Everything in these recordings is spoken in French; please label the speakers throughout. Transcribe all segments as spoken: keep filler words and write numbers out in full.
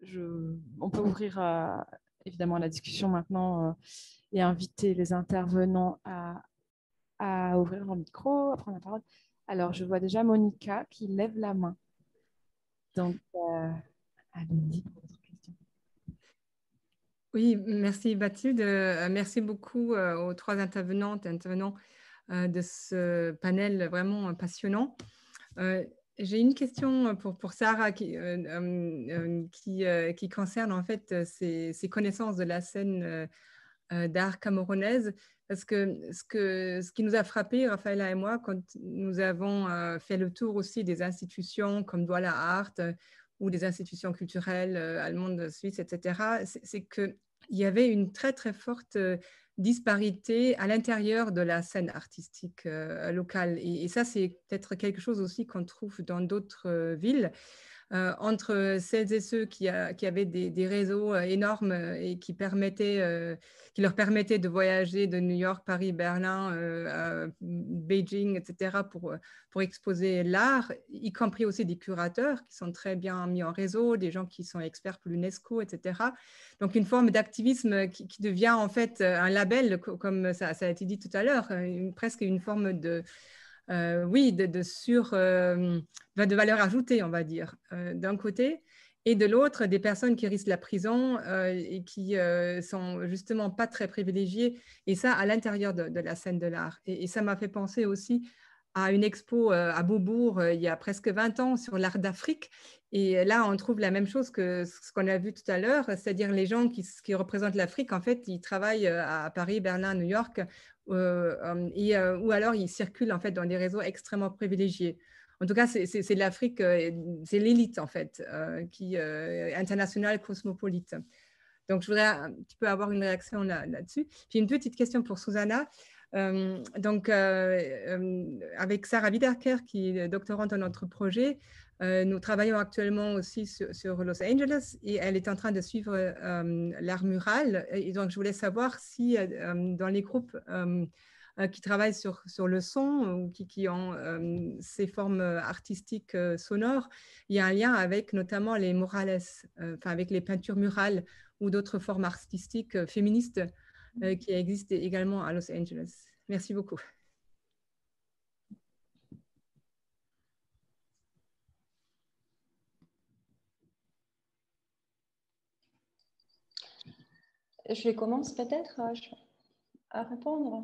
Speaker 1: je, on peut ouvrir euh, évidemment la discussion maintenant euh, et inviter les intervenants à, à ouvrir leur micro, à prendre la parole. Alors, je vois déjà Monica qui lève la main. Donc, euh, allez-y pour votre question.
Speaker 2: Oui, merci Bathilde. Euh, merci beaucoup euh, aux trois intervenantes et intervenants euh, de ce panel vraiment passionnant. Euh, J'ai une question pour, pour Sarah qui, euh, euh, qui, euh, qui concerne en fait ses, ses connaissances de la scène euh, euh, d'art camerounaise. Parce que ce, que ce qui nous a frappé, Raphaëlla et moi, quand nous avons euh, fait le tour aussi des institutions comme Douala Art euh, ou des institutions culturelles euh, allemandes, suisses, et cetera, c'est qu'il y avait une très, très forte euh, disparité à l'intérieur de la scène artistique euh, locale. Et, et ça, c'est peut-être quelque chose aussi qu'on trouve dans d'autres euh, villes. Euh, entre celles et ceux qui, a, qui avaient des, des réseaux euh, énormes et qui, permettaient, euh, qui leur permettaient de voyager de New York, Paris, Berlin, euh, Beijing, et cetera pour, pour exposer l'art, y compris aussi des curateurs qui sont très bien mis en réseau, des gens qui sont experts pour l'UNESCO, et cetera. Donc une forme d'activisme qui, qui devient en fait un label, comme ça, ça a été dit tout à l'heure, presque une forme de... Euh, oui, de, de, sur, euh, de valeur ajoutée, on va dire, euh, d'un côté, et de l'autre, des personnes qui risquent la prison euh, et qui euh, sont justement pas très privilégiées, et ça à l'intérieur de, de la scène de l'art. Et, et ça m'a fait penser aussi à une expo euh, à Beaubourg euh, il y a presque vingt ans sur l'art d'Afrique. Et là, on trouve la même chose que ce qu'on a vu tout à l'heure, c'est-à-dire les gens qui, qui représentent l'Afrique, en fait, ils travaillent à Paris, Berlin, New York, euh, et, euh, ou alors ils circulent en fait dans des réseaux extrêmement privilégiés. En tout cas, c'est l'Afrique, euh, c'est l'élite en fait, euh, qui euh, internationale, cosmopolite. Donc, je voudrais un petit peu avoir une réaction là-dessus. Là Puis une petite question pour Susanna. Euh, donc, euh, euh, avec Sarah Widerker, qui est doctorante dans notre projet, euh, nous travaillons actuellement aussi sur, sur Los Angeles et elle est en train de suivre euh, l'art mural. Et donc, je voulais savoir si euh, dans les groupes euh, qui travaillent sur, sur le son ou qui, qui ont euh, ces formes artistiques euh, sonores, il y a un lien avec notamment les murales, euh, enfin avec les peintures murales ou d'autres formes artistiques euh, féministes euh, qui existent également à Los Angeles. Merci beaucoup.
Speaker 3: Je commence peut-être à répondre.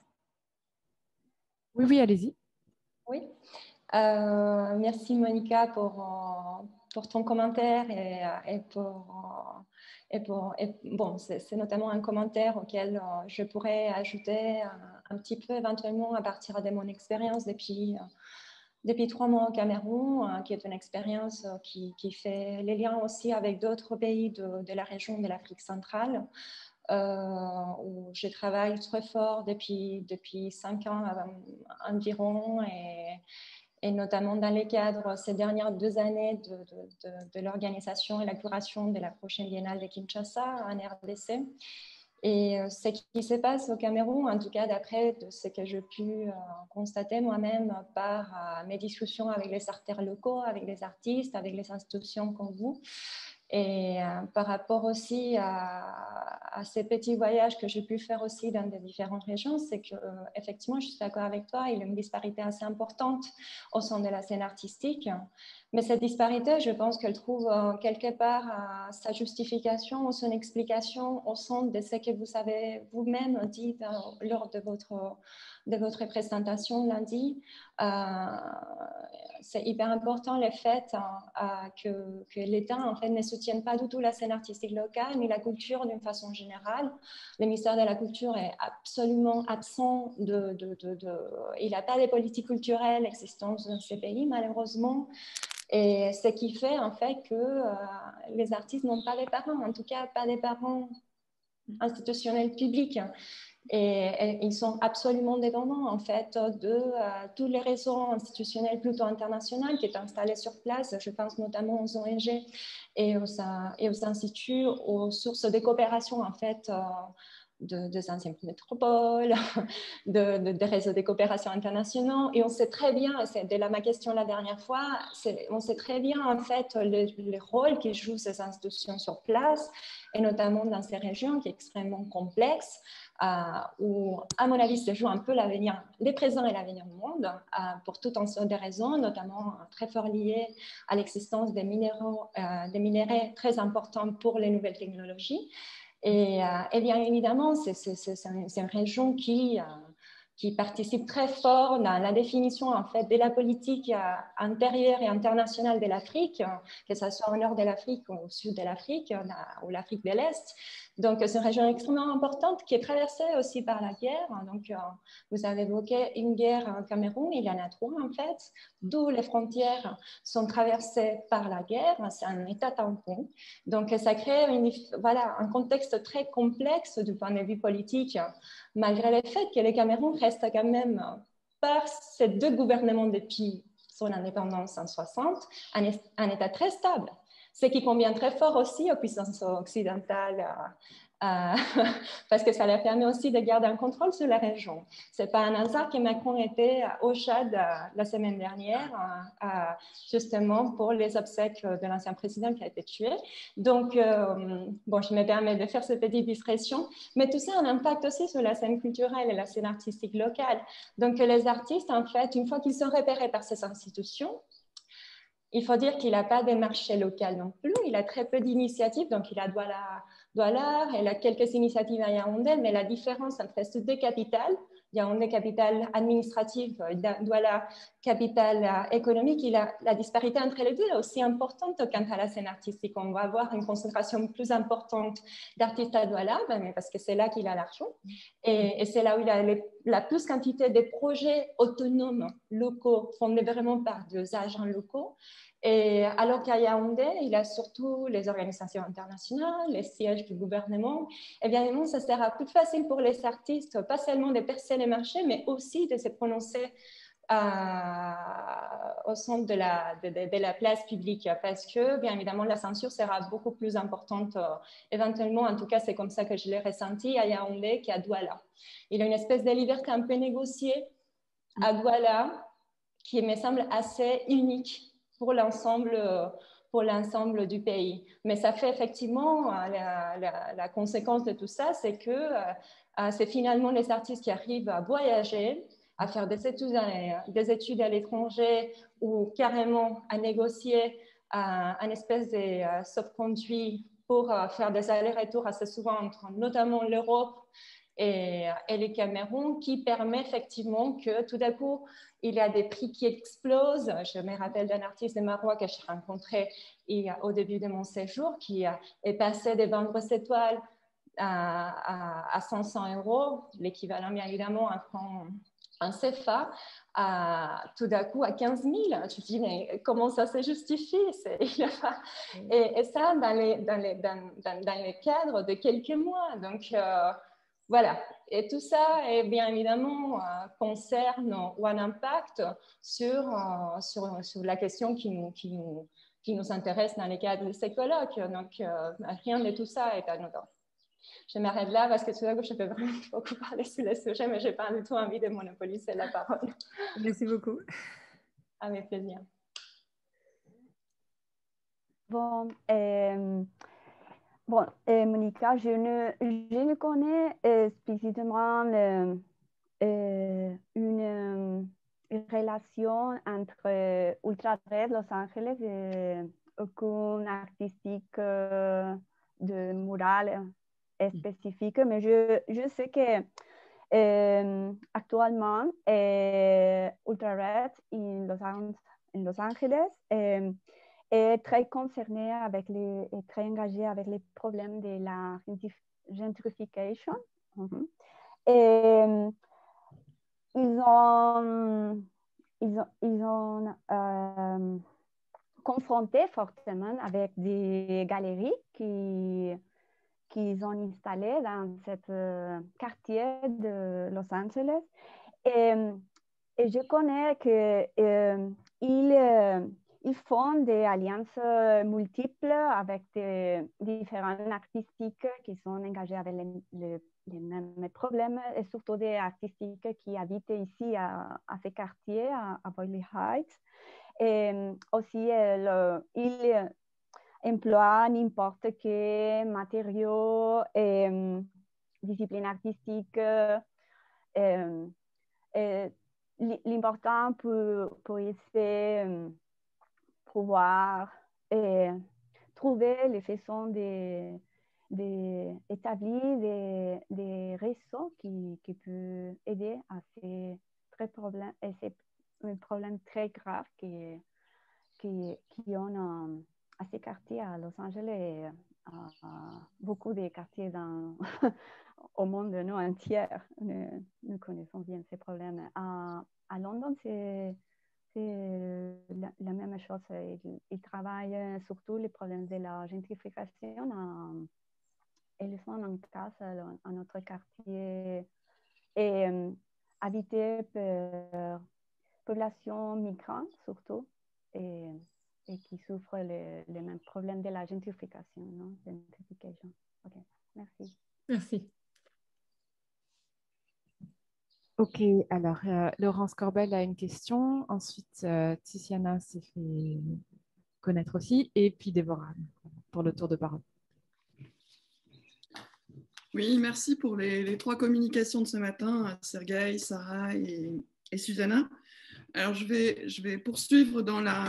Speaker 1: Oui, oui, allez-y.
Speaker 3: Oui. Euh, merci Monica pour, euh, pour ton commentaire et, et pour, euh, et pour et, bon, c'est notamment un commentaire auquel euh, je pourrais ajouter un, un petit peu éventuellement à partir de mon expérience depuis, euh, depuis trois mois au Cameroun, euh, qui est une expérience euh, qui, qui fait les liens aussi avec d'autres pays de, de la région de l'Afrique centrale. Euh, où je travaille très fort depuis, depuis cinq ans euh, environ et, et notamment dans les cadres ces dernières deux années de, de, de, de l'organisation et la curation de la prochaine biennale de Kinshasa en R D C. Et euh, ce qui se passe au Cameroun, en tout cas d'après ce que j'ai pu euh, constater moi-même par euh, mes discussions avec les acteurs locaux, avec les artistes, avec les institutions comme vous, et euh, par rapport aussi à, à ces petits voyages que j'ai pu faire aussi dans des différentes régions, c'est que euh, effectivement, je suis d'accord avec toi, il y a une disparité assez importante au sein de la scène artistique. Mais cette disparité, je pense qu'elle trouve euh, quelque part euh, sa justification ou son explication au sein de ce que vous avez vous-même dit dans, lors de votre, de votre présentation lundi. Euh, c'est hyper important le fait euh, que, que l'État en fait, ne soutienne pas du tout la scène artistique locale, ni la culture d'une façon générale. Le ministère de la Culture est absolument absent de... de, de, de il n'a pas de politique culturelle existante dans ces pays, malheureusement. Et ce qui fait en fait que euh, les artistes n'ont pas de parents, en tout cas pas des parents institutionnels publics. Et, et ils sont absolument dépendants en fait de euh, tous les réseaux institutionnels plutôt internationaux qui sont installés sur place. Je pense notamment aux O N G et aux, et aux instituts, aux sources de coopération en fait. Euh, de, des anciennes métropoles, de, de, des réseaux de coopération internationaux. Et on sait très bien, c'est de là ma question la dernière fois, on sait très bien en fait le, le rôle que jouent ces institutions sur place, et notamment dans ces régions qui est extrêmement complexe, euh, où, à mon avis, se joue un peu l'avenir, les présents et l'avenir du monde, euh, pour tout un ensemble de raisons, notamment euh, très fort liées à l'existence des minéraux, euh, des minéraux très importants pour les nouvelles technologies. Et, euh, et bien évidemment, c'est une région qui, euh, qui participe très fort dans la définition en fait, de la politique euh, intérieure et internationale de l'Afrique, que ce soit au nord de l'Afrique ou au sud de l'Afrique ou l'Afrique de l'Est. Donc, c'est une région extrêmement importante qui est traversée aussi par la guerre. Donc, euh, vous avez évoqué une guerre au Cameroun, il y en a trois en fait, d'où les frontières sont traversées par la guerre. C'est un état tampon. Donc, ça crée une, voilà, un contexte très complexe du point de vue politique, malgré le fait que le Cameroun reste quand même, par ces deux gouvernements depuis son indépendance en soixante, un, un état très stable. Ce qui convient très fort aussi aux puissances occidentales, euh, euh, parce que ça leur permet aussi de garder un contrôle sur la région. Ce n'est pas un hasard que Macron était au Tchad euh, la semaine dernière, euh, euh, justement pour les obsèques de l'ancien président qui a été tué. Donc, euh, bon, je me permets de faire cette petite discrétion, mais tout ça a un impact aussi sur la scène culturelle et la scène artistique locale. Donc, les artistes, en fait, une fois qu'ils sont repérés par ces institutions, il faut dire qu'il n'a pas de marché local non plus. Il a très peu d'initiatives. Donc, il a Douala, Douala, il a quelques initiatives à Yaoundé, mais la différence entre ces deux capitales, Yaoundé, capitale administrative, Douala, capitale économique, il a, la disparité entre les deux est aussi importante quant à la scène artistique. On va avoir une concentration plus importante d'artistes à Douala, mais parce que c'est là qu'il a l'argent. Et, et c'est là où il a les, la plus quantité de projets autonomes locaux, fondés vraiment par des agents locaux. Et alors qu'à Yaoundé, il a surtout les organisations internationales, les sièges du gouvernement. Et bien évidemment, ça sera plus facile pour les artistes, pas seulement de percer les marchés, mais aussi de se prononcer euh, au centre de la, de, de, de la place publique, parce que, bien évidemment, la censure sera beaucoup plus importante, euh, éventuellement, en tout cas, c'est comme ça que je l'ai ressenti à Yaoundé qu'à Douala. Il y a une espèce de liberté un peu négociée à Douala qui me semble assez unique pour l'ensemble pour l'ensemble du pays. Mais ça fait effectivement, la, la, la conséquence de tout ça, c'est que euh, c'est finalement les artistes qui arrivent à voyager, à faire des études à, des études à l'étranger ou carrément à négocier euh, un espèce de euh, sauf-conduit pour euh, faire des allers-retours assez souvent entre notamment l'Europe et, et le Cameroun, qui permet effectivement que tout d'un coup, il y a des prix qui explosent. Je me rappelle d'un artiste de Marois que j'ai rencontré au début de mon séjour, qui est passé de vendre ses toiles à, à, à cinq cents euros, l'équivalent bien évidemment en francs en C F A, à, tout d'un coup à quinze mille. Je me dis, mais comment ça se justifie? et, et ça, dans, les, dans, les, dans, dans, dans le cadre de quelques mois. Donc, euh, voilà. Et tout ça, est, bien évidemment, euh, concerne ou a un impact sur, euh, sur, sur la question qui nous, qui, nous, qui nous intéresse dans le cadre de ces colloques. Donc, euh, rien de tout ça est anodin. Je m'arrête là parce que tout d'un coup, je peux vraiment beaucoup parler sur le sujet, mais je n'ai pas du tout envie de monopoliser la parole.
Speaker 2: Merci beaucoup.
Speaker 3: Avec plaisir.
Speaker 4: Bon, euh, bon euh, Monica, je ne, je ne connais euh, spécifiquement euh, euh, une, une relation entre Ultra Red Los Angeles et aucune artistique euh, de mural spécifique, mais je, je sais que euh, actuellement euh, Ultra Red en Los, en Los Angeles euh, est très concerné avec les, est très engagé avec les problèmes de la gentrification. Mm-hmm. Et ils ont, ils ont, ils ont euh, confronté fortement avec des galeries qui, qui ont installées dans ce quartier de Los Angeles. Et, et je connais qu'ils euh, ils font des alliances multiples avec des différents artistiques qui sont engagés avec les, les, les mêmes problèmes et surtout des artistiques qui habitent ici à, à ces quartiers, à, à Boyle Heights. Et aussi, le, ils emploient n'importe quel matériau et discipline artistique. Et, et l'important pour, pour eux, c'est pouvoir et trouver les façons d'établir des, des réseaux qui, qui peuvent aider à ces, très problèmes, et ces problèmes très graves qui, qui, qui ont à ces quartiers à Los Angeles et à, à beaucoup de quartiers dans, au monde entier. Nous, nous connaissons bien ces problèmes. À, à London, c'est la, la même chose. Ils, ils travaillent surtout les problèmes de la gentrification. En, ils sont en cas dans notre quartier et euh, habité par population migrante surtout et, et qui souffrent les, les mêmes problèmes de la gentrification. Non? Gentrification. Ok, merci.
Speaker 2: Merci.
Speaker 1: Ok, alors euh, Laurence Corbel a une question. Ensuite, euh, Tiziana s'est fait connaître aussi. Et puis Déborah pour le tour de parole.
Speaker 5: Oui, merci pour les, les trois communications de ce matin, Sergueï, Sarah et, et Susanna. Alors, je vais, je vais poursuivre dans la,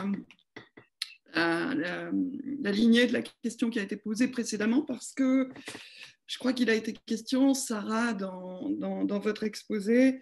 Speaker 5: la, la, la lignée de la question qui a été posée précédemment parce que je crois qu'il a été question, Sarah, dans, dans, dans votre exposé,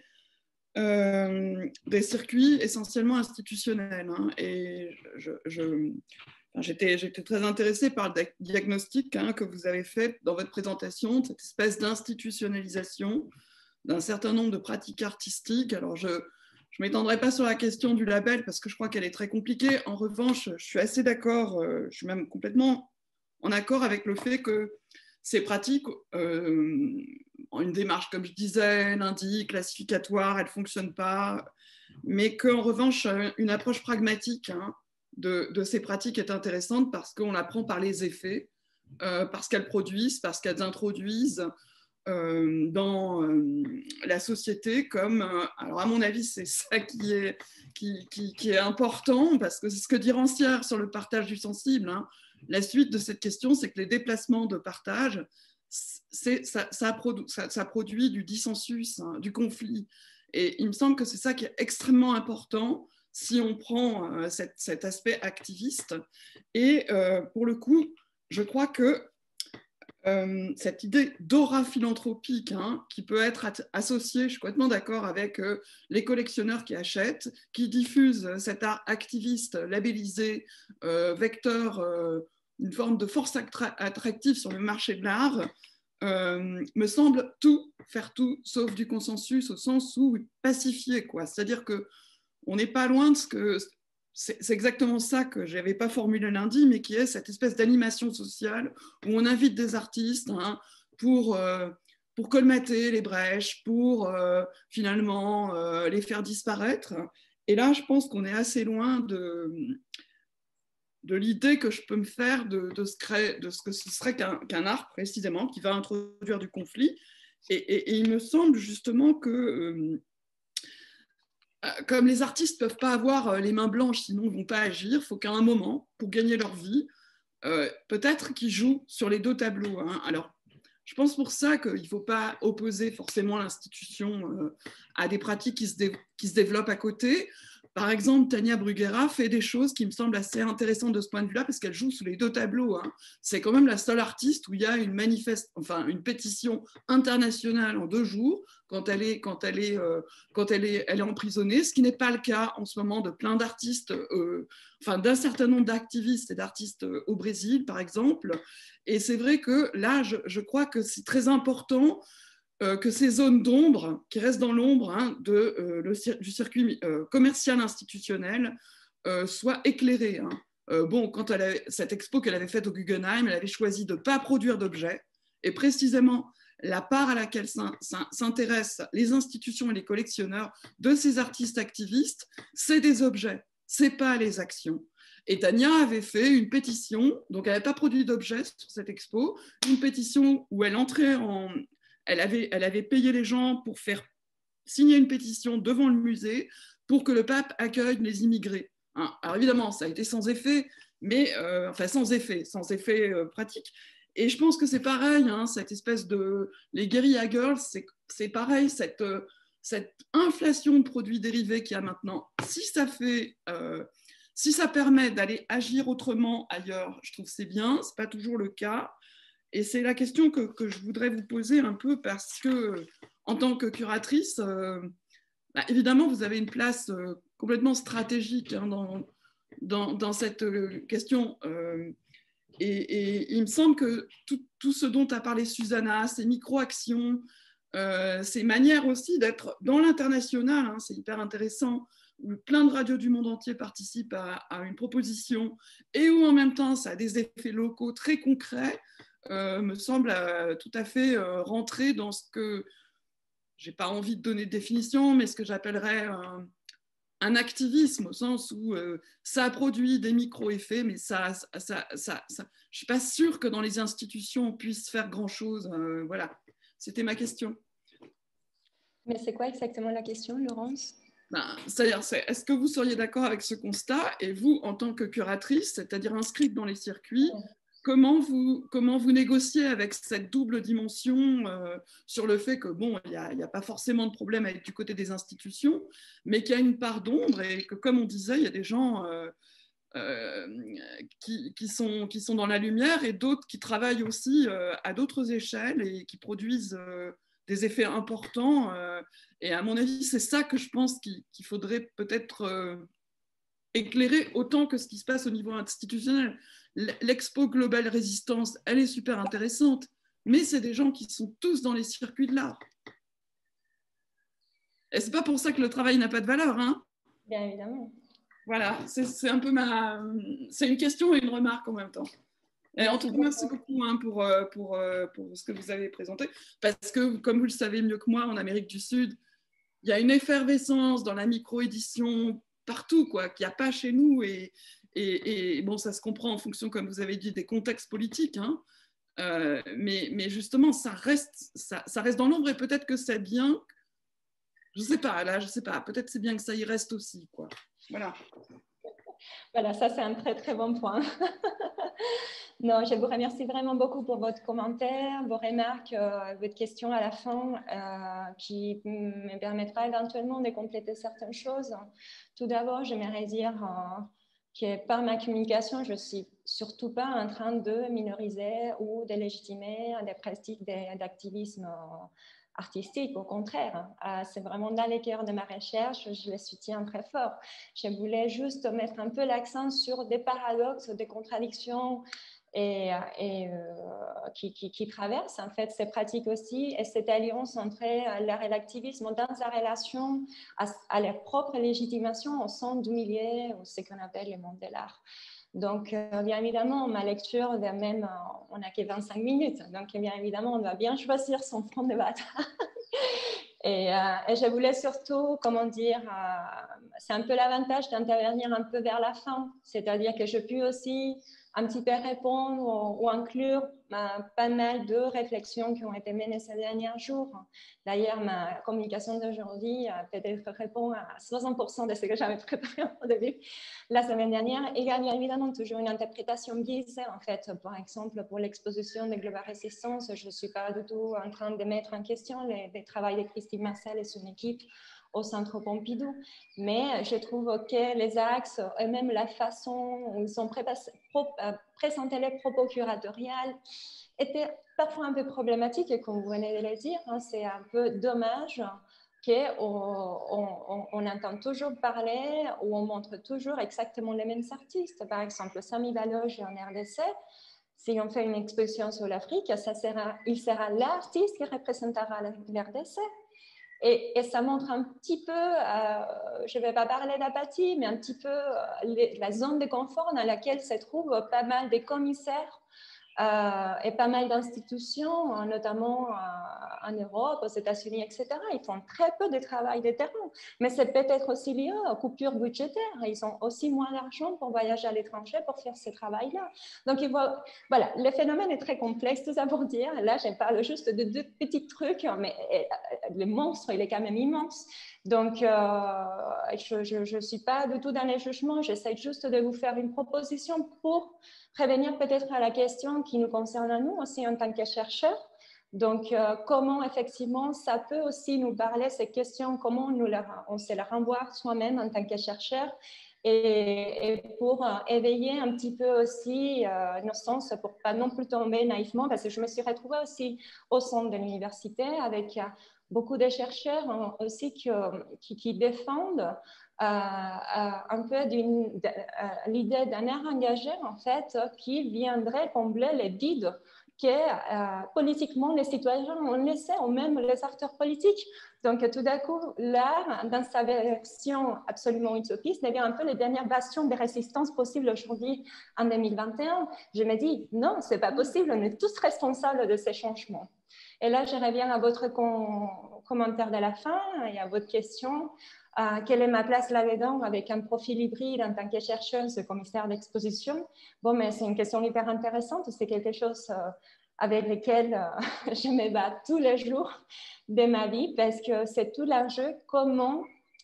Speaker 5: euh, des circuits essentiellement institutionnels. Hein, et je, je, enfin, j'étais, j'étais très intéressée par le diagnostic hein, que vous avez fait dans votre présentation, de cette espèce d'institutionnalisation d'un certain nombre de pratiques artistiques. Alors, je ne m'étendrai pas sur la question du label parce que je crois qu'elle est très compliquée. En revanche, je suis assez d'accord, euh, je suis même complètement en accord avec le fait que ces pratiques euh, ont une démarche, comme je disais, lundi, classificatoire, elles ne fonctionnent pas, mais qu'en revanche, une approche pragmatique hein, de, de ces pratiques est intéressante parce qu'on apprend par les effets, euh, parce qu'elles produisent, parce qu'elles introduisent euh, dans euh, la société comme, euh, alors à mon avis, c'est ça qui est, qui, qui, qui est important, parce que c'est ce que dit Rancière sur le partage du sensible, hein. La suite de cette question, c'est que les déplacements de partage, c'est, ça, ça, produ, ça, ça produit du dissensus, hein, du conflit. Et il me semble que c'est ça qui est extrêmement important si on prend euh, cette, cet aspect activiste. Et euh, pour le coup, je crois que euh, cette idée d'aura philanthropique hein, qui peut être associée, je suis complètement d'accord avec euh, les collectionneurs qui achètent, qui diffusent cet art activiste labellisé, euh, vecteur, euh, une forme de force attractive sur le marché de l'art, euh, me semble tout, faire tout, sauf du consensus, au sens où pacifier, quoi. C'est-à-dire qu'on n'est pas loin de ce que... C'est, c'est exactement ça que je n'avais pas formulé lundi, mais qui est cette espèce d'animation sociale où on invite des artistes hein, pour, euh, pour colmater les brèches, pour euh, finalement euh, les faire disparaître. Et là, je pense qu'on est assez loin de, de l'idée que je peux me faire de, de, ce, cré, de ce que ce serait qu'un, qu'un art précisément qui va introduire du conflit. Et, et, et il me semble justement que... Euh, comme les artistes ne peuvent pas avoir les mains blanches, sinon ils ne vont pas agir, il faut qu'à un moment, pour gagner leur vie, euh, peut-être qu'ils jouent sur les deux tableaux. Hein. Alors, je pense pour ça qu'il ne faut pas opposer forcément l'institution euh, à des pratiques qui se, dé- qui se développent à côté. Par exemple, Tania Bruguera fait des choses qui me semblent assez intéressantes de ce point de vue-là, parce qu'elle joue sous les deux tableaux. Hein. C'est quand même la seule artiste où il y a une, manifeste, enfin, une pétition internationale en deux jours, quand elle est, quand elle est, euh, quand elle est, elle est emprisonnée, ce qui n'est pas le cas en ce moment de plein d'artistes, euh, enfin d'un certain nombre d'activistes et d'artistes euh, au Brésil, par exemple. Et c'est vrai que là, je, je crois que c'est très important euh, que ces zones d'ombre, qui restent dans l'ombre hein, de, euh, le, du circuit euh, commercial institutionnel, euh, soient éclairées. Hein. Euh, bon, quand elle avait, cette expo qu'elle avait faite au Guggenheim, elle avait choisi de ne pas produire d'objets, et précisément la part à laquelle s'intéressent les institutions et les collectionneurs de ces artistes activistes, c'est des objets. c'est pas les actions. Et Tania avait fait une pétition, donc elle n'avait pas produit d'objet sur cette expo, une pétition où elle entrait en... Elle avait, elle avait payé les gens pour faire signer une pétition devant le musée pour que le pape accueille les immigrés. Hein, alors évidemment, ça a été sans effet, mais euh, enfin sans effet, sans effet euh, pratique. Et je pense que c'est pareil, hein, cette espèce de... Les guerilla girls, c'est pareil, cette, euh, cette inflation de produits dérivés qu'il y a maintenant. Si ça fait... Euh, Si ça permet d'aller agir autrement ailleurs, je trouve que c'est bien, ce n'est pas toujours le cas. Et c'est la question que, que je voudrais vous poser un peu parce que, en tant que curatrice, euh, bah, évidemment, vous avez une place euh, complètement stratégique hein, dans, dans, dans cette euh, question. Euh, et, et il me semble que tout, tout ce dont a parlé Susanna, ces micro-actions, euh, ces manières aussi d'être dans l'international, hein, c'est hyper intéressant, où plein de radios du monde entier participent à, à une proposition et où en même temps ça a des effets locaux très concrets, euh, me semble euh, tout à fait euh, rentrer dans ce que, j'ai pas envie de donner de définition, mais ce que j'appellerais un, un activisme au sens où euh, ça produit des micro-effets, mais ça, ça, ça, ça, ça, je suis pas sûre que dans les institutions on puisse faire grand-chose. Euh, voilà, c'était ma question.
Speaker 3: Mais c'est quoi exactement la question, Laurence ?
Speaker 5: Ben, c'est-à-dire, c'est, est-ce que vous seriez d'accord avec ce constat? Et vous, en tant que curatrice, c'est-à-dire inscrite dans les circuits, comment vous, comment vous négociez avec cette double dimension euh, sur le fait que, bon, il n'y a, a pas forcément de problème avec, du côté des institutions, mais qu'il y a une part d'ombre et que, comme on disait, il y a des gens euh, euh, qui, qui, sont, qui sont dans la lumière et d'autres qui travaillent aussi euh, à d'autres échelles et qui produisent... Euh, des effets importants. Euh, et à mon avis, c'est ça que je pense qu'il qu'il faudrait peut-être euh, éclairer autant que ce qui se passe au niveau institutionnel. L'Expo Global Résistance, elle est super intéressante, mais c'est des gens qui sont tous dans les circuits de l'art. Et c'est pas pour ça que le travail n'a pas de valeur, hein.
Speaker 3: Bien évidemment.
Speaker 5: Voilà, c'est un peu ma... C'est une question et une remarque en même temps. Et en tout cas, merci beaucoup hein, pour, pour, pour ce que vous avez présenté, parce que, comme vous le savez mieux que moi, en Amérique du Sud, il y a une effervescence dans la micro-édition partout, quoi, qu'il n'y a pas chez nous, et, et, et bon, ça se comprend en fonction, comme vous avez dit, des contextes politiques, hein, euh, mais, mais justement, ça reste, ça, ça reste dans l'ombre, et peut-être que c'est bien, je ne sais pas, là, je ne sais pas, peut-être c'est bien que ça y reste aussi, quoi. Voilà.
Speaker 3: Voilà, ça c'est un très très bon point. Non, je vous remercie vraiment beaucoup pour votre commentaire, vos remarques, euh, votre question à la fin euh, qui me permettra éventuellement de compléter certaines choses. Tout d'abord, j'aimerais dire euh, que par ma communication, je ne suis surtout pas en train de minoriser ou de légitimer des pratiques d'activisme euh, artistique, au contraire. Euh, c'est vraiment dans les cœurs de ma recherche, je les soutiens très fort. Je voulais juste mettre un peu l'accent sur des paradoxes, des contradictions et, et euh, qui, qui, qui traversent en fait ces pratiques aussi, et cette alliance entre l'art et l'activisme dans sa relation à, à leur propre légitimation au sein du milieu, ou ce qu'on appelle le monde de l'art. Donc, euh, bien évidemment, ma lecture, de même, euh, on n'a que vingt-cinq minutes, donc bien évidemment, on doit bien choisir son front de bataille. et, euh, et je voulais surtout, comment dire, euh, c'est un peu l'avantage d'intervenir un peu vers la fin, c'est-à-dire que je puis aussi un petit peu répondre ou, ou inclure euh, pas mal de réflexions qui ont été menées ces derniers jours. D'ailleurs, ma communication d'aujourd'hui euh, peut-être répond à soixante pour cent de ce que j'avais préparé au début la semaine dernière. Il y a bien évidemment toujours une interprétation biaisée, en fait. Par exemple, pour l'exposition de Global Resistance, je ne suis pas du tout en train de mettre en question le, le travail de Christine Marcel et son équipe au Centre Pompidou, mais je trouve que les axes et même la façon où ils ont pré pro présenté les propos curatoriales étaient parfois un peu problématiques, et comme vous venez de le dire, hein, c'est un peu dommage qu'on on, on entend toujours parler ou on montre toujours exactement les mêmes artistes. Par exemple, Samy Baloge en R D C, si on fait une exposition sur l'Afrique, il sera l'artiste qui représentera l'R D C. Et, et ça montre un petit peu, euh, je ne vais pas parler d'apathie, mais un petit peu euh, les, la zone de confort dans laquelle se trouvent pas mal des commissaires euh, et pas mal d'institutions, notamment euh, en Europe, aux États-Unis, et cetera. Ils font très peu de travail de terrain, mais c'est peut-être aussi lié aux coupures budgétaires. Ils ont aussi moins d'argent pour voyager à l'étranger pour faire ce travail-là. Donc, il faut, voilà, le phénomène est très complexe, tout ça pour dire. Là, je parle juste de deux petits trucs, mais le monstre, il est quand même immense. Donc, euh, je ne suis pas du tout dans les jugements, j'essaie juste de vous faire une proposition pour revenir peut-être à la question qui nous concerne à nous aussi en tant que chercheurs. Donc, euh, comment effectivement ça peut aussi nous parler, ces questions, comment nous la, on se la renvoie soi-même en tant que chercheurs et, et pour euh, éveiller un petit peu aussi euh, nos sens, pour ne pas non plus tomber naïvement, parce que je me suis retrouvée aussi au centre de l'université avec... Euh, beaucoup de chercheurs aussi qui, qui, qui défendent euh, un peu l'idée d'un air engagé, en fait, qui viendrait combler les vides que euh, politiquement les citoyens ont laissé, ou même les acteurs politiques. Donc, tout d'un coup, l'art, dans sa version absolument utopiste, devient un peu les dernières bastions de résistance possibles aujourd'hui en deux mille vingt et un. Je me dis, non, ce n'est pas possible, on est tous responsables de ces changements. Et là, je reviens à votre com commentaire de la fin et à votre question. Euh, quelle est ma place là-dedans avec un profil hybride en tant que chercheuse, commissaire d'exposition? Bon, mais c'est une question hyper intéressante. C'est quelque chose euh, avec lequel euh, je me bats tous les jours de ma vie parce que c'est tout l'enjeu. Comment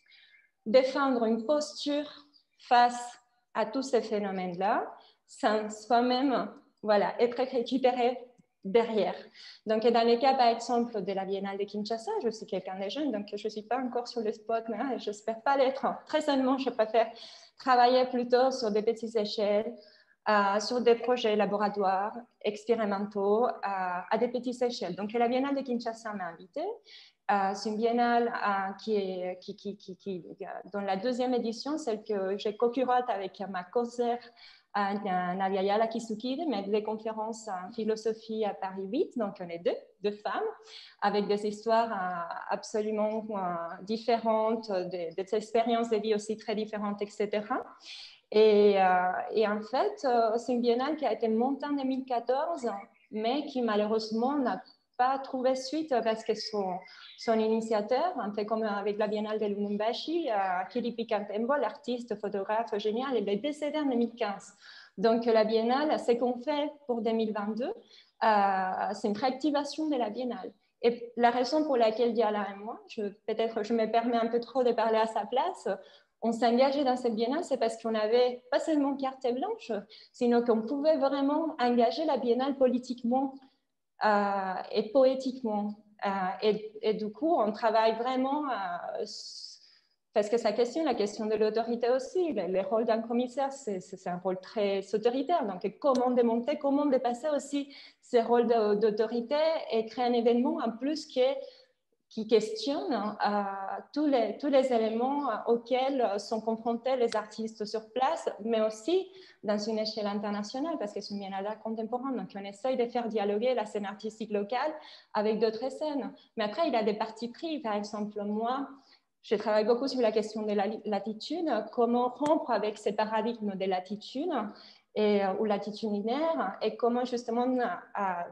Speaker 3: défendre une posture face à tous ces phénomènes-là sans soi-même voilà, être récupéré derrière. Donc, dans les cas, par exemple, de la Biennale de Kinshasa, je suis quelqu'un de jeune, donc je ne suis pas encore sur le spot, hein, et je n'espère pas l'être. Très seulement, je préfère travailler plutôt sur des petites échelles, euh, sur des projets laboratoires, expérimentaux, euh, à des petites échelles. Donc, la Biennale de Kinshasa m'a invitée. Euh, c'est une biennale euh, qui est, qui, qui, qui, qui, dans la deuxième édition, celle que j'ai co-curate avec ma co-sœur Nadia Yala Kisukide, mais des conférences en philosophie à Paris huit, donc on est deux, deux femmes, avec des histoires euh, absolument euh, différentes, des, des expériences de vie aussi très différentes, et cetera. Et, euh, et en fait, euh, c'est une biennale qui a été montée en deux mille quatorze, mais qui malheureusement n'a pas trouvé suite parce que son, son initiateur, un peu comme avec la Biennale de Lubumbashi, euh, Kilipi Kantembo, l'artiste, photographe génial, il est décédé en deux mille quinze. Donc la Biennale, ce qu'on fait pour deux mille vingt-deux, euh, c'est une réactivation de la Biennale. Et la raison pour laquelle Diala et moi, peut-être je me permets un peu trop de parler à sa place, on s'est engagé dans cette Biennale, c'est parce qu'on n'avait pas seulement carte blanche, sinon qu'on pouvait vraiment engager la Biennale politiquement euh, et poétiquement. Euh, et, et du coup, on travaille vraiment, euh, parce que sa question, la question de l'autorité aussi, le, le rôle d'un commissaire, c'est un rôle très autoritaire. Donc, comment démonter, comment dépasser aussi ce rôle d'autorité et créer un événement en plus qui est qui questionne euh, tous, les, tous les éléments auxquels sont confrontés les artistes sur place, mais aussi dans une échelle internationale, parce que c'est une biennale d'art contemporain, donc on essaye de faire dialoguer la scène artistique locale avec d'autres scènes. Mais après, il y a des partis pris. Par exemple, moi, je travaille beaucoup sur la question de la latitude, comment rompre avec ces paradigmes de latitude et, ou latitudinaire, et comment justement à,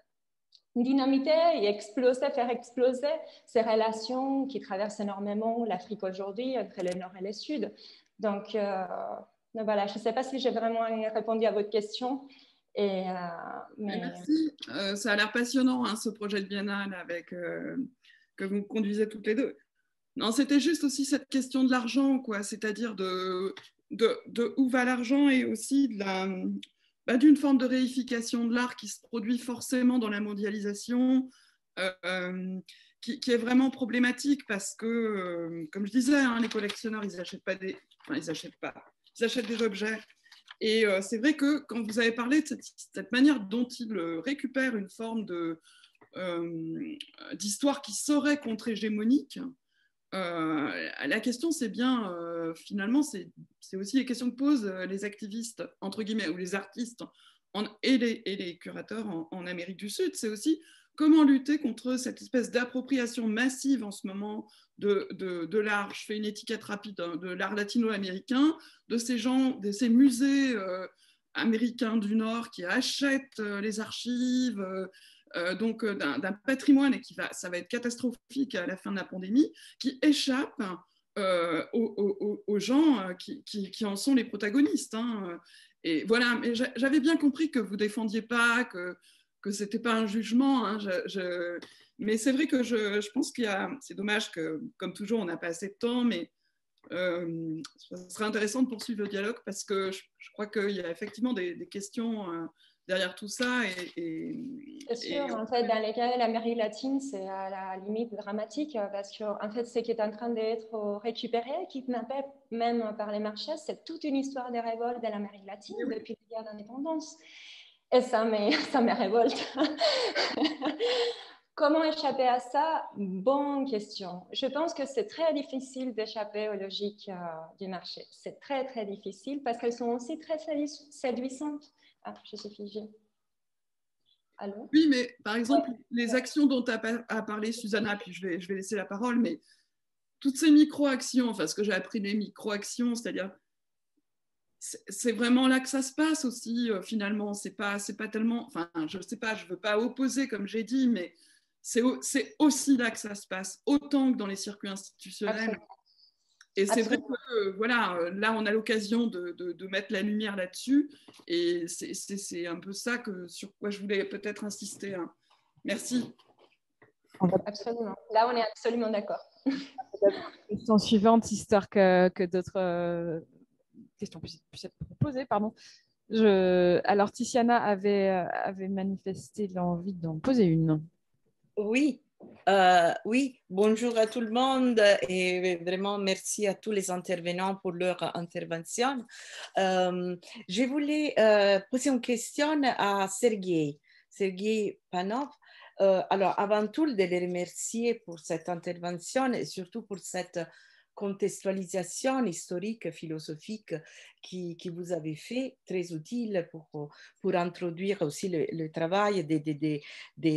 Speaker 3: dynamiter et exploser, faire exploser ces relations qui traversent énormément l'Afrique aujourd'hui entre le Nord et le Sud. Donc, euh, donc voilà, je ne sais pas si j'ai vraiment répondu à votre question. Et, euh, mais...
Speaker 5: Merci. Euh, ça a l'air passionnant, hein, ce projet de biennale avec, euh, que vous conduisez toutes les deux. Non, c'était juste aussi cette question de l'argent, quoi, c'est-à-dire de, de, de où va l'argent et aussi de la... Bah, d'une forme de réification de l'art qui se produit forcément dans la mondialisation, euh, qui, qui est vraiment problématique parce que, euh, comme je disais, hein, les collectionneurs, ils n'achètent pas des... Enfin, ils achètent pas. Ils achètent des objets. Et euh, c'est vrai que quand vous avez parlé de cette, cette manière dont ils récupèrent une forme de, euh, d'histoire qui serait contre-hégémonique, Euh, la question, c'est bien, euh, finalement, c'est aussi les questions que posent les activistes, entre guillemets, ou les artistes en, et, les, et les curateurs en, en Amérique du Sud. C'est aussi comment lutter contre cette espèce d'appropriation massive en ce moment de, de, de l'art. Je fais une étiquette rapide, hein, de l'art latino-américain, de ces gens, de ces musées euh, américain du Nord qui achète les archives euh, donc d'un patrimoine et qui va, ça va être catastrophique à la fin de la pandémie, qui échappe euh, aux, aux, aux gens qui, qui, qui en sont les protagonistes. Hein. Et voilà, mais j'avais bien compris que vous ne défendiez pas, que, que ce n'était pas un jugement. Hein. Je, je... Mais c'est vrai que je, je pense qu'il y a... C'est dommage que, comme toujours, on n'a pas assez de temps, mais euh, ce serait intéressant de poursuivre le dialogue parce que je, je crois qu'il y a effectivement des, des questions euh, derrière tout ça. Et, et,
Speaker 3: c'est sûr,
Speaker 5: et...
Speaker 3: en fait, dans les cas de l'Amérique latine, c'est à la limite dramatique parce que, en fait, ce qui est en train d'être récupéré, kidnappé même par les marchés, c'est toute une histoire de révolte de l'Amérique latine oui. depuis la guerre d'indépendance. Et ça me, ça me révolte. Comment échapper à ça? Bonne question. Je pense que c'est très difficile d'échapper aux logiques euh, du marché. C'est très, très difficile parce qu'elles sont aussi très séduisantes. Ah, je suis figée. Allô?
Speaker 5: Oui, mais par exemple,
Speaker 3: ouais.
Speaker 5: les actions dont a, a parlé Susanna, puis je vais, je vais laisser la parole, mais toutes ces micro-actions, enfin, ce que j'ai appris des micro-actions, c'est-à-dire, c'est vraiment là que ça se passe aussi, euh, finalement. C'est pas, c'est pas tellement, enfin, je sais pas, je veux pas opposer, comme j'ai dit, mais c'est aussi là que ça se passe, autant que dans les circuits institutionnels. Absolument. Et c'est vrai que, euh, voilà, là, on a l'occasion de, de, de mettre la lumière là-dessus, et c'est un peu ça que, sur quoi je voulais peut-être insister. Hein. Merci.
Speaker 3: Absolument. Là, on est absolument d'accord.
Speaker 1: Question suivante, histoire que, que d'autres euh, questions puissent, puissent être proposées. Pardon. Je... Alors, Tiziana avait, avait manifesté l'envie d'en poser une.
Speaker 6: Oui. Euh, oui, bonjour à tout le monde et vraiment merci à tous les intervenants pour leur intervention. Euh, je voulais euh, poser une question à Sergei, Sergei Panov. Euh, alors, avant tout, de les remercier pour cette intervention et surtout pour cette contextualisation historique, philosophique qui, qui vous avez fait, très utile pour, pour introduire aussi le, le travail des, des, des,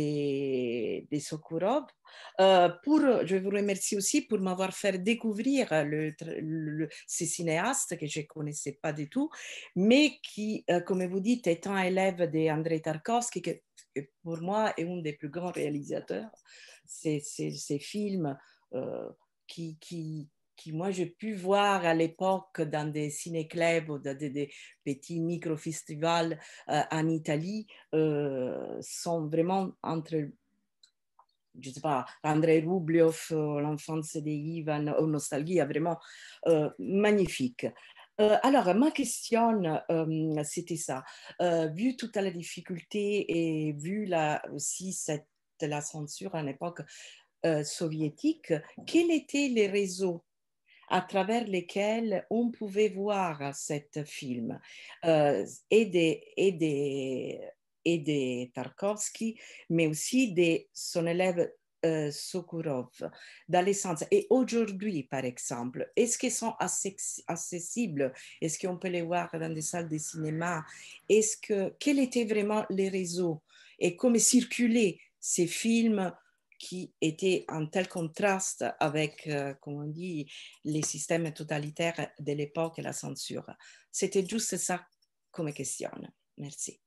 Speaker 6: des, des Sokurov. Euh, pour, je vous remercie aussi pour m'avoir fait découvrir le, le, ces cinéastes que je ne connaissais pas du tout, mais qui, euh, comme vous dites, étant élève d'Andrei Tarkovsky, qui pour moi est un des plus grands réalisateurs, ces films euh, qui, qui qui moi j'ai pu voir à l'époque dans des ciné-clubs ou dans des, des petits micro-festivals euh, en Italie, euh, sont vraiment entre, je ne sais pas, Andrei Rublev, L'enfance d'Ivan, ou Nostalgie, vraiment euh, magnifique. Euh, alors, ma question, euh, c'était ça. Euh, vu toute la difficulté et vu la, aussi cette, la censure à l'époque euh, soviétique, quels étaient les réseaux à travers lesquels on pouvait voir cet film, euh, et des, et des, et des Tarkovsky, mais aussi de son élève euh, Sokurov, dans les sens. Et aujourd'hui, par exemple, est-ce qu'ils sont accessibles? Est-ce qu'on peut les voir dans des salles de cinéma? Est-ce que, quels étaient vraiment les réseaux? Et comment circulaient ces films qui était en tel contraste avec, euh, comme on dit, les systèmes totalitaires de l'époque et la censure. C'était juste ça comme question. Merci.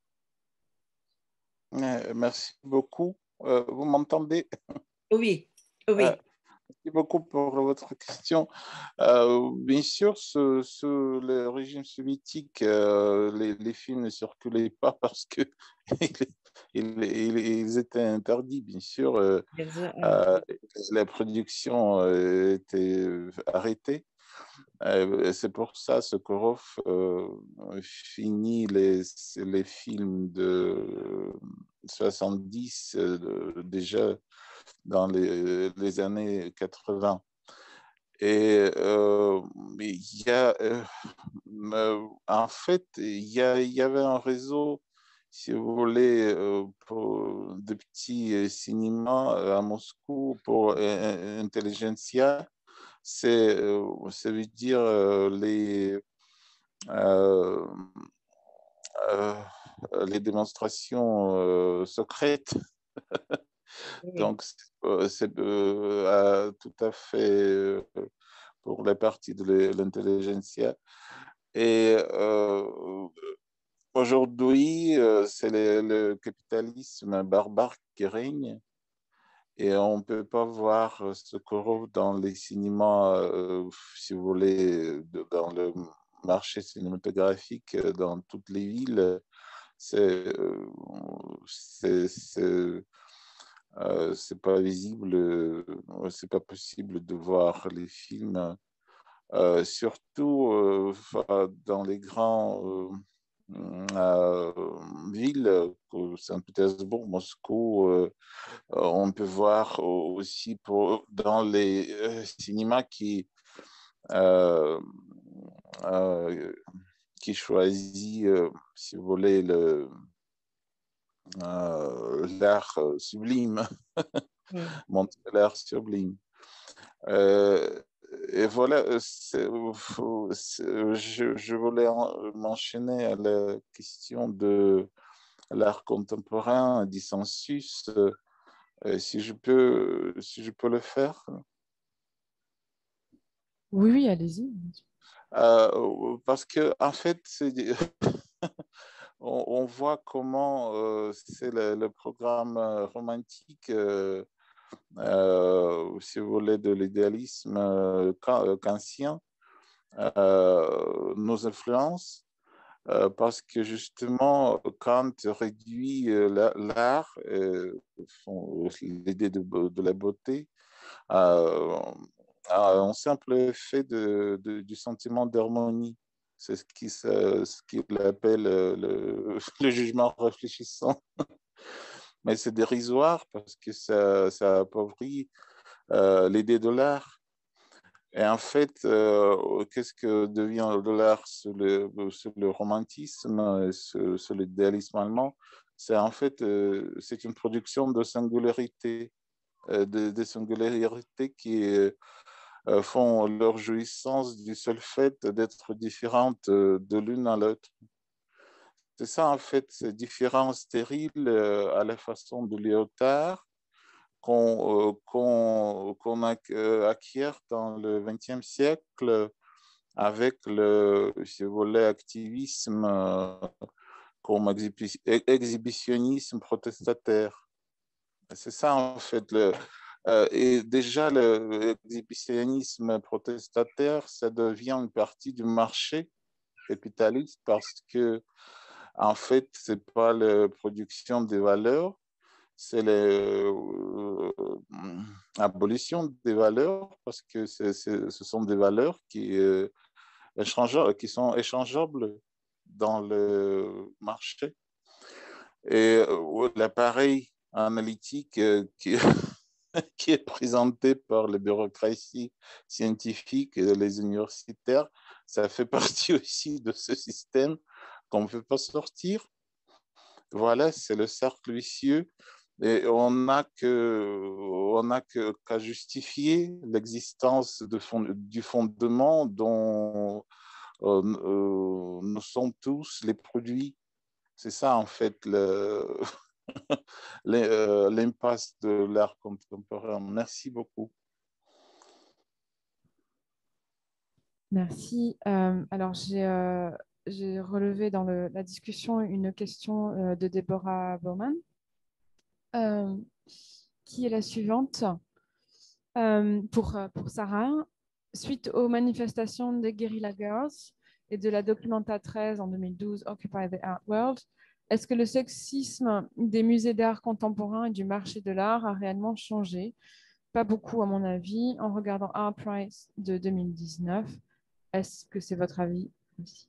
Speaker 7: Euh, merci beaucoup. Euh, vous m'entendez?
Speaker 6: Oui, oui.
Speaker 7: Euh, merci beaucoup pour votre question. Euh, bien sûr, sous, sous le régime soviétique, euh, les, les films ne circulaient pas parce que ils, ils, ils étaient interdits, bien sûr. Euh, euh, la production euh, était arrêtée. Euh, c'est pour ça que Sokurov euh, finit les, les films de soixante-dix euh, déjà dans les, les années quatre-vingts. Et euh, il y a, euh, en fait, il y, a, il y avait un réseau, si vous voulez, euh, pour de petits cinémas à Moscou pour euh, Intelligentsia. C'est, euh, ça veut dire euh, les, euh, euh, les démonstrations euh, secrètes. Donc, c'est euh, tout à fait euh, pour la partie de l'intelligentsia. Et euh, aujourd'hui, euh, c'est le, le capitalisme barbare qui règne et on ne peut pas voir Sokurov dans les cinémas, euh, si vous voulez, de, dans le marché cinématographique dans toutes les villes. C'est euh, c'est c'est euh, c'est pas visible, euh, c'est pas possible de voir les films, euh, surtout euh, dans les grands euh, euh, villes, comme Saint-Pétersbourg, Moscou. Euh, on peut voir aussi pour, dans les euh, cinémas qui, euh, euh, qui choisit, euh, si vous voulez, le, euh, l'art sublime,
Speaker 6: Mm.
Speaker 7: montrer l'art sublime. Euh, et voilà, c'est, c'est, je, je voulais m'enchaîner à la question de l'art contemporain, dissensus, euh, si je peux, si je peux le faire.
Speaker 1: Oui, oui, allez-y.
Speaker 7: Euh, parce que en fait, c'est, on, on voit comment euh, c'est le, le programme romantique. Euh, euh, si vous voulez, de l'idéalisme euh, kantien, euh, nous influence, euh, parce que justement, Kant réduit euh, l'art, euh, l'idée de, de, la beauté, à, à un simple effet de, de, du sentiment d'harmonie. C'est ce qu'il ce qu'il appelle le, le jugement réfléchissant. Mais c'est dérisoire parce que ça, ça appauvrit euh, l'idée de l'art. Et en fait, euh, qu'est-ce que devient de l'art sur le, sur le romantisme, sur, sur l'idéalisme allemand? C'est en fait, euh, c'est une production de singularité, euh, de, de singularités qui euh, font leur jouissance du seul fait d'être différentes de l'une à l'autre. C'est ça, en fait, ces différences stériles euh, à la façon de Lyotard, qu'on euh, qu'on, qu'on acquiert dans le vingtième siècle avec le, si vous voulez, activisme euh, comme exhibi- exhibitionnisme protestataire. C'est ça, en fait. Le, euh, et déjà, l'exhibitionnisme protestataire, ça devient une partie du marché capitaliste parce que, en fait, c'est pas la production des valeurs, c'est l'abolition des valeurs, parce que c'est, c'est, ce sont des valeurs qui, euh, qui sont échangeables dans le marché. Et euh, l'appareil analytique euh, qui, qui est présenté par les bureaucraties scientifiques et les universitaires, ça fait partie aussi de ce système qu'on ne peut pas sortir. Voilà, c'est le cercle vicieux. Et on n'a que, qu'à justifier l'existence de fond, du fondement dont euh, euh, nous sommes tous les produits. C'est ça, en fait, le, l'impasse de l'art contemporain. Merci beaucoup.
Speaker 1: Merci. Euh, alors, j'ai euh, j'ai relevé dans le, la discussion une question euh, de Deborah Bowman, euh, qui est la suivante. Euh, pour, pour Sarah, suite aux manifestations des Guerrilla Girls et de la Documenta treize en deux mille douze, Occupy the Art World, est-ce que le sexisme des musées d'art contemporain et du marché de l'art a réellement changé? Pas beaucoup, à mon avis. En regardant Art Price de deux mille dix-neuf, est-ce que c'est votre avis aussi?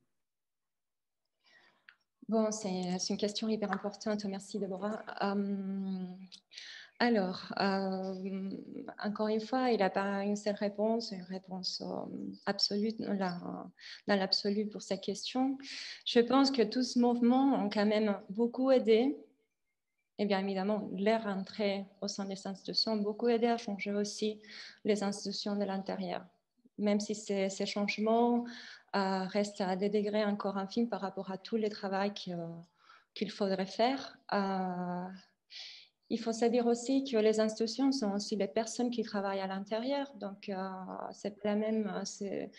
Speaker 3: Bon, c'est une question hyper importante. Merci, Deborah. Euh, alors, euh, encore une fois, il n'a pas une seule réponse, une réponse euh, absolue dans l'absolu pour cette question. Je pense que tous ces mouvements ont quand même beaucoup aidé. Et bien évidemment, leur entrée au sein des institutions a beaucoup aidé à changer aussi les institutions de l'intérieur. Même si ces, ces changements euh, restent à des degrés encore infimes par rapport à tout le travail que, qu'il faudrait faire. Euh, il faut se dire aussi que les institutions sont aussi les personnes qui travaillent à l'intérieur. Donc, euh, c'est pas la même. C'est,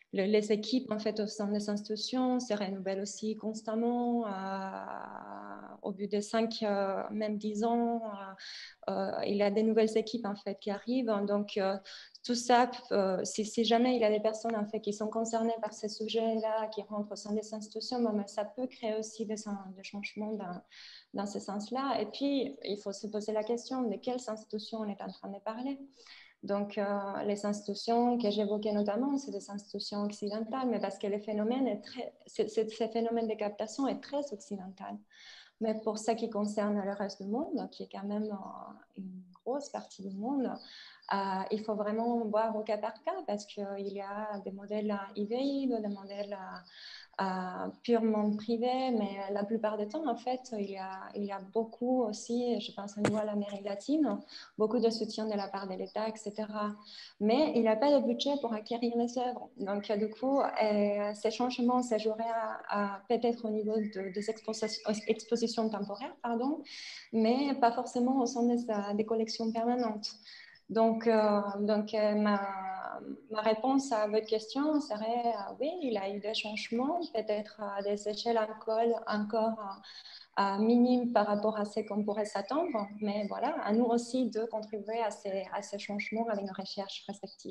Speaker 3: le, les équipes en fait, au sein des institutions se renouvellent aussi constamment. Euh, au bout de cinq, euh, même dix ans, euh, euh, il y a des nouvelles équipes en fait, qui arrivent. Donc, euh, tout ça, euh, si, si jamais il y a des personnes en fait, qui sont concernées par ces sujets-là, qui rentrent au sein des institutions, bon, mais ça peut créer aussi des, des changements dans, dans ce sens-là. Et puis, il faut se poser la question de quelles institutions on est en train de parler. Donc, euh, les institutions que j'évoquais notamment, c'est des institutions occidentales, mais parce que le phénomène est très, c'est, c'est, ce phénomène de captation est très occidental. Mais pour ce qui concerne le reste du monde, qui est quand même euh, une grosse partie du monde, euh, il faut vraiment voir au cas par cas parce qu'il y a des modèles hybrides, des modèles euh, purement privés, mais la plupart du temps, en fait, il y a, il y a beaucoup aussi, je pense au niveau de l'Amérique latine, beaucoup de soutien de la part de l'État, et cetera. Mais il n'y a pas de budget pour acquérir les œuvres. Donc, du coup, euh, ces changements se joueraient à, à, peut-être au niveau de, des expositions, expositions temporaires, pardon, mais pas forcément au sein des, des collections permanentes. Donc, euh, donc euh, ma, ma réponse à votre question serait euh, oui, il y a eu des changements, peut-être à des échelles encore, encore à minimes par rapport à ce qu'on pourrait s'attendre, mais voilà, à nous aussi de contribuer à ces, à ces changements avec nos recherches respectives.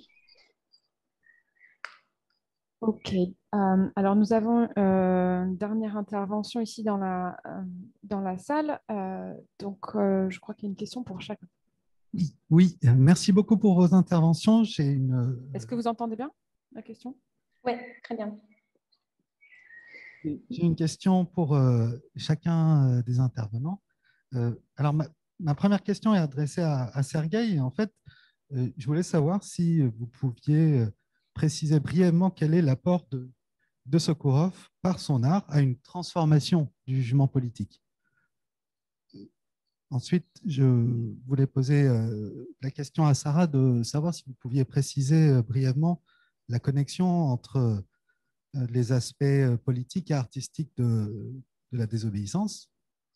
Speaker 1: Ok, euh, alors nous avons euh, une dernière intervention ici dans la, euh, dans la salle, euh, donc euh, je crois qu'il y a une question pour chacun.
Speaker 8: Oui, merci beaucoup pour vos interventions. J'ai une...
Speaker 1: Est-ce que vous entendez bien la question?
Speaker 3: Oui, très bien.
Speaker 8: J'ai une question pour euh, chacun euh, des intervenants. Euh, alors, ma, ma première question est adressée à, à Sergueï. En fait, euh, je voulais savoir si vous pouviez euh, préciser brièvement quel est l'apport de, de Sokourov par son art à une transformation du jugement politique. Ensuite, je voulais poser euh, la question à Sarah de savoir si vous pouviez préciser euh, brièvement la connexion entre euh, les aspects euh, politiques et artistiques de, de la désobéissance.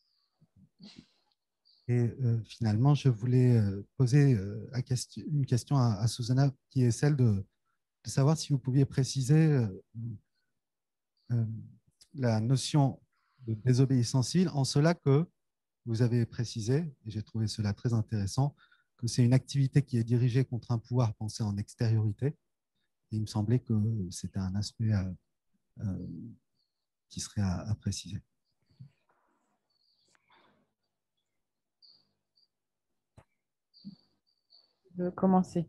Speaker 8: Et euh, finalement, je voulais euh, poser euh, à question, une question à, à Susanna, qui est celle de, de savoir si vous pouviez préciser euh, euh, la notion de désobéissance civile, en cela que vous avez précisé, et j'ai trouvé cela très intéressant, que c'est une activité qui est dirigée contre un pouvoir pensé en extériorité. Et il me semblait que c'était un aspect euh, euh, qui serait à, à préciser.
Speaker 1: Je vais commencer.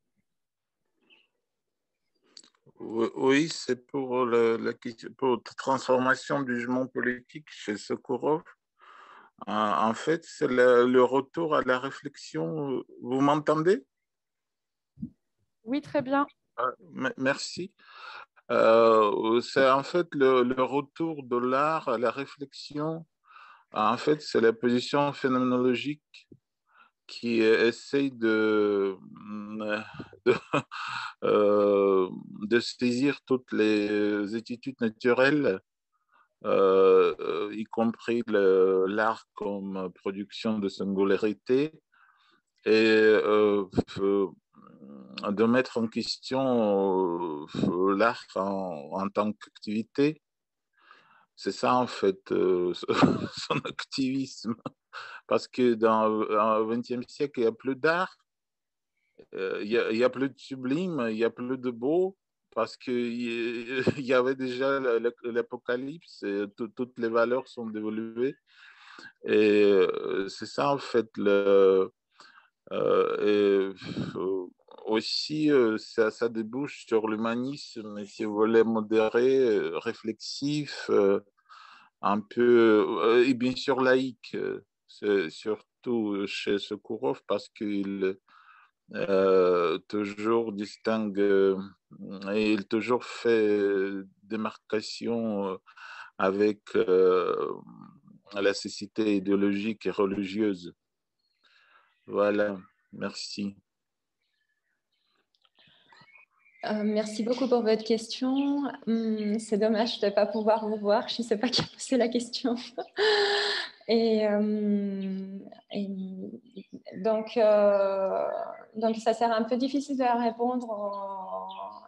Speaker 7: Oui, c'est pour la, la pour la transformation du jugement politique chez Sokourov. En fait, c'est le, le retour à la réflexion. Vous m'entendez?
Speaker 1: Oui, très bien.
Speaker 7: Ah, merci. Euh, c'est en fait le, le retour de l'art à la réflexion. En fait, c'est la position phénoménologique qui essaye de, de, euh, de saisir toutes les attitudes naturelles, euh, y compris l'art comme production de singularité, et euh, de mettre en question euh, l'art en, en tant qu'activité. C'est ça, en fait, euh, son activisme. Parce que dans le vingtième siècle, il n'y a plus d'art, euh, il n'y a, a plus de sublime, il n'y a plus de beau, parce qu'il y avait déjà l'apocalypse, et tout, toutes les valeurs sont dévoluées. Et euh, c'est ça, en fait, le... Euh, et, euh, aussi, euh, ça, ça débouche sur l'humanisme, si vous voulez, modéré, euh, réflexif, euh, un peu, euh, et bien sûr laïque, euh, surtout chez Sokourov, parce qu'il euh, toujours distingue, euh, et il toujours fait démarcation euh, avec euh, la cécité idéologique et religieuse. Voilà, merci.
Speaker 3: Euh, merci beaucoup pour votre question. Hum, c'est dommage de ne pas pouvoir vous voir. Je ne sais pas qui a posé la question. et, euh, et donc, euh, donc, ça sert un peu difficile de répondre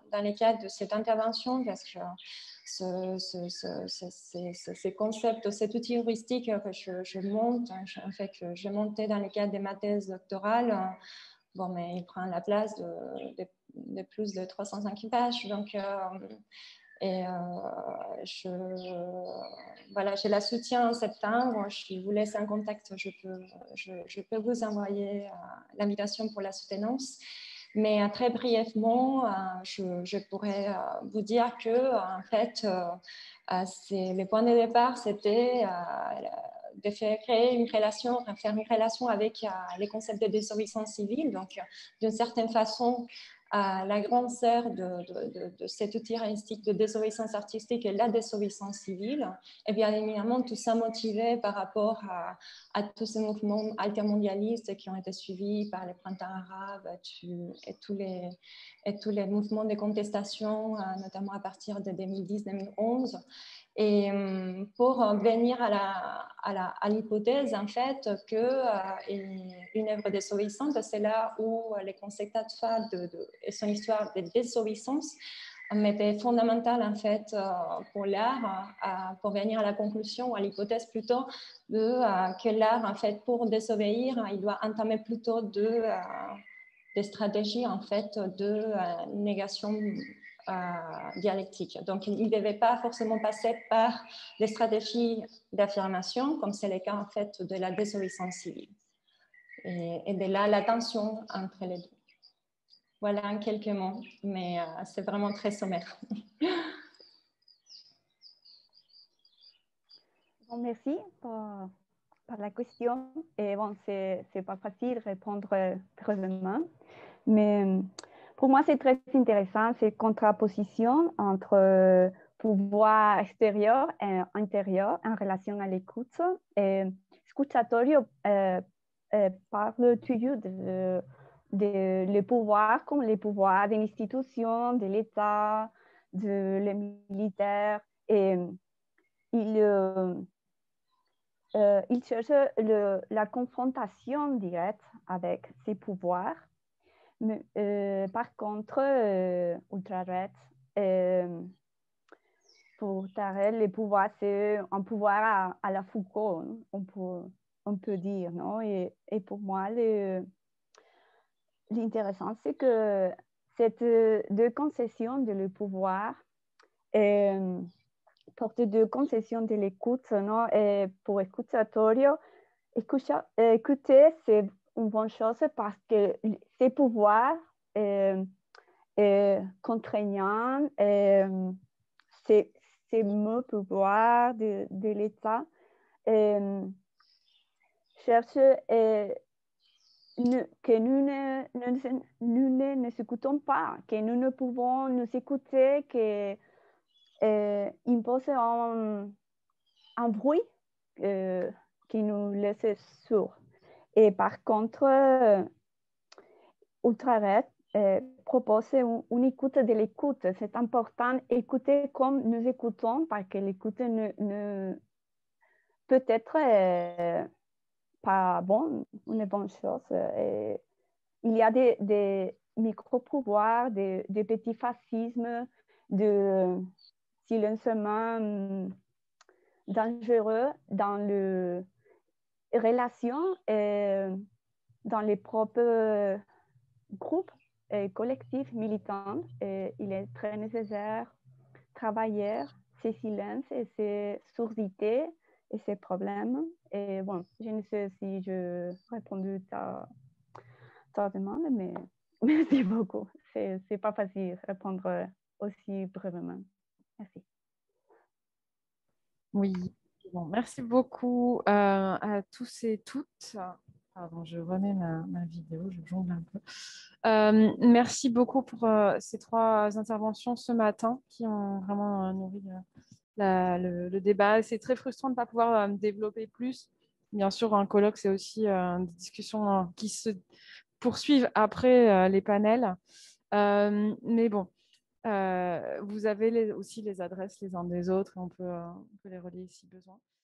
Speaker 3: dans le cadre de cette intervention parce que ce, ce, ce, ce, ce, ce, ces concepts, cet outil heuristique que je, je monte, en fait, que j'ai monté dans le cadre de ma thèse doctorale, bon, mais il prend la place de, de, de plus de trois cent cinq pages. Donc, euh, et euh, je, voilà, je la soutiens en septembre. Je vous laisse un contact. Je peux, je, je peux vous envoyer euh, l'invitation pour la soutenance. Mais euh, très brièvement, euh, je, je pourrais euh, vous dire que, en fait, euh, euh, le point de départ, c'était euh, de faire créer une relation, faire une relation avec euh, les concepts de désobéissance civile. Donc, euh, d'une certaine façon, euh, la grande sœur de, de, de, de cet outil heuristique de désobéissance artistique est la désobéissance civile. Et bien évidemment, tout ça motivé par rapport à, à tous ces mouvements altermondialistes qui ont été suivis par les printemps arabes et tous les, et tous les mouvements de contestation, euh, notamment à partir de deux mille dix deux mille onze. Et pour venir à, la, à, la, à l'hypothèse, en fait, qu'une euh, une œuvre désobéissante, c'est là où les concepts A T F A de, de, et son histoire de désobéissance était fondamentale, en fait, pour l'art, euh, pour venir à la conclusion, à l'hypothèse plutôt, de, euh, que l'art, en fait, pour désobéir, il doit entamer plutôt de, euh, des stratégies, en fait, de euh, négation Euh, dialectique. Donc, il ne devait pas forcément passer par des stratégies d'affirmation, comme c'est le cas en fait de la désobéissance civile. Et, et de là, la tension entre les deux. Voilà en quelques mots, mais euh, c'est vraiment très sommaire.
Speaker 4: Bon, merci pour, pour la question. Et bon, c'est n'est pas facile de répondre brièvement, mais pour moi, c'est très intéressant, cette contraposition entre euh, pouvoir extérieur et intérieur en relation à l'écoute. Et Scutatorio euh, euh, parle toujours de, de le pouvoir comme le pouvoir des institutions, de l'État, de les militaires. Et il, euh, euh, il cherche le, la confrontation directe avec ces pouvoirs. Mais, euh, par contre, euh, Ultrared, euh, pour Tarel, le pouvoir, c'est un pouvoir à, à la Foucault, hein, on, peut, on peut dire. Non? Et, et pour moi, l'intéressant, c'est que cette deux concessions de le pouvoir euh, portent deux concessions de l'écoute. Non? Et pour Scutatorio, écouter, c'est une bonne chose parce que ces pouvoirs euh, euh, contraignants, euh, ces, ces mots pouvoirs de, de l'État euh, cherchent euh, ne, que nous ne, nous, nous ne nous écoutons pas, que nous ne pouvons nous écouter, que euh, imposent un, un bruit euh, qui nous laisse sourds. Et par contre, euh, Ultrared euh, propose une, une écoute de l'écoute. C'est important d'écouter comme nous écoutons, parce que l'écoute ne, ne peut être euh, pas bon, une bonne chose. Et il y a des, des micro-pouvoirs, des, des petits fascismes, de silencement dangereux dans les relations et dans les propres groupes et collectifs militants. Et il est très nécessaire de travailler ces silences et ces sourdités et ces problèmes. Et bon, je ne sais si je répondu à ta demande, mais merci beaucoup. C'est n'est pas facile de répondre aussi brièvement. Merci.
Speaker 1: Oui, bon, merci beaucoup euh, à tous et toutes. Pardon, je remets ma, ma vidéo, je jongle un peu. Euh, merci beaucoup pour euh, ces trois interventions ce matin qui ont vraiment euh, nourri euh, la, le, le débat. C'est très frustrant de ne pas pouvoir euh, développer plus. Bien sûr, un colloque, c'est aussi euh, des discussions euh, qui se poursuivent après euh, les panels. Euh, mais bon, euh, vous avez les, aussi les adresses les uns des autres et on peut, euh, on peut les relier si besoin.